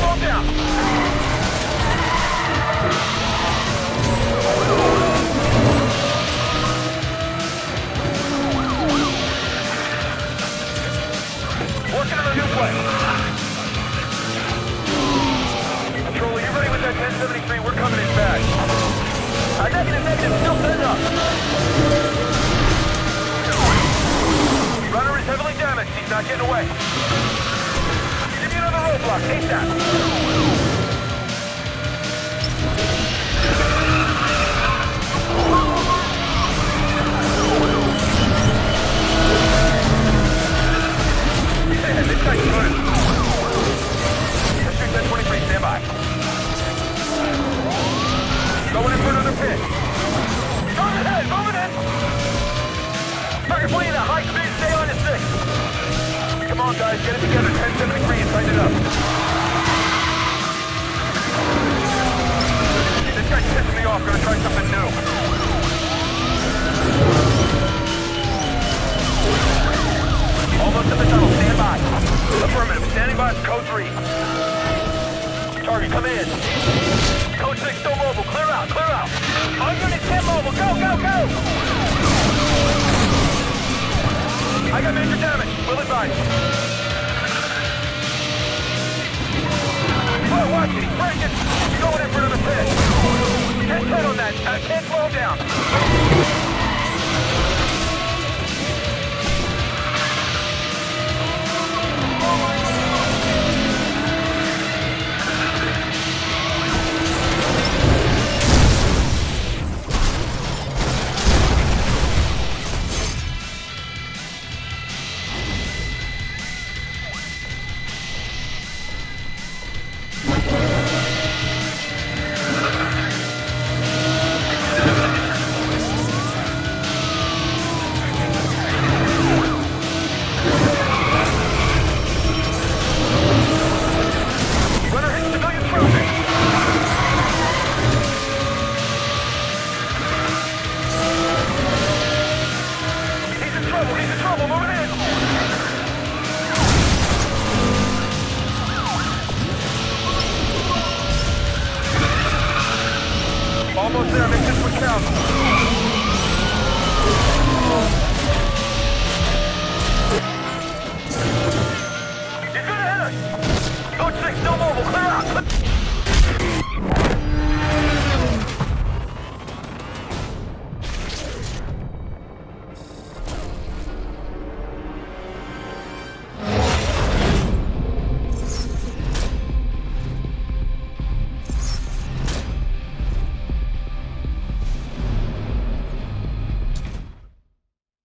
Slow down. Working on a new play. Control, are you ready with that 1073? We're coming in back. Negative, still setting up. Runner is heavily damaged. He's not getting away. Give me another roadblock. ASAP. This guy's good. Let's shoot 1023, stand by. Going in for another pitch. Moving in! Target fleet at high speed, stay on at 6. Come on guys, get it together, 1073 and tighten it up. This guy's pissing me off, gonna try something new. Almost at the tunnel, stand by. Affirmative, standing by, code 3. Target, come in. Code 6, still mobile, clear out. All units 10 mobile, go! I got major damage, will advise. Oh, watch it, he's breaking. He's going in for another pitch. 10-10 on that, can't slow him down. Almost there, make this one count.